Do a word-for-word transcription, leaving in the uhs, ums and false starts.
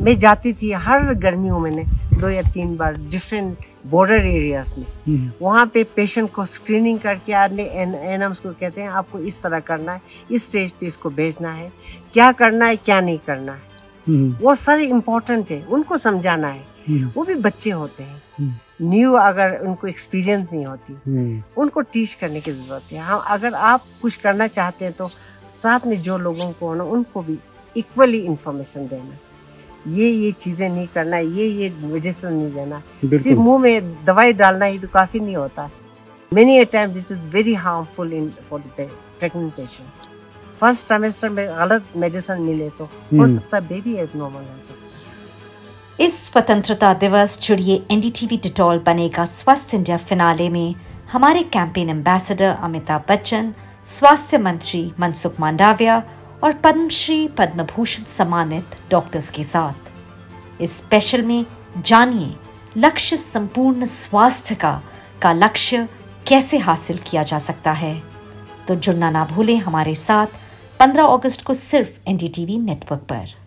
मैं जाती थी हर गर्मियों में दो या तीन बार डिफरेंट बॉर्डर एरियाज में, वहाँ पे पेशेंट को स्क्रीनिंग करके आपने एनएम्स को कहते हैं आपको इस तरह करना है, इस स्टेज पे इसको भेजना है, क्या करना है क्या नहीं करना है, वो सारे इम्पोर्टेंट है, उनको समझाना है। वो भी बच्चे होते हैं, न्यू अगर उनको एक्सपीरियंस नहीं होती, उनको टीच करने की ज़रूरत है। हाँ, अगर आप कुछ करना चाहते हैं तो साथ में जो लोगों को ना उनको भी इक्वली इंफॉर्मेशन देना, ये ये चीज़ें नहीं करना, ये ये मेडिसिन नहीं देना, सिर्फ मुंह में दवाई डालना ही तो काफ़ी नहीं होता। Many a times it is very harmful in for the pregnant patient. First trimester में गलत मेडिसिन मिले तो हो सकता है बेबी एबनॉर्मल हो सकता है। इस स्वतंत्रता दिवस जुड़िए एनडीटीवी डिटॉल बनेगा स्वस्थ इंडिया फिनाले में हमारे कैंपेन एम्बेसडर अमिताभ बच्चन, स्वास्थ्य मंत्री मनसुख मांडविया और पद्मश्री पद्म भूषण सम्मानित डॉक्टर्स के साथ। इस स्पेशल में जानिए लक्ष्य संपूर्ण स्वास्थ्य का का लक्ष्य कैसे हासिल किया जा सकता है। तो जुड़ना ना भूलें हमारे साथ पंद्रह अगस्त को सिर्फ एनडीटीवी नेटवर्क पर।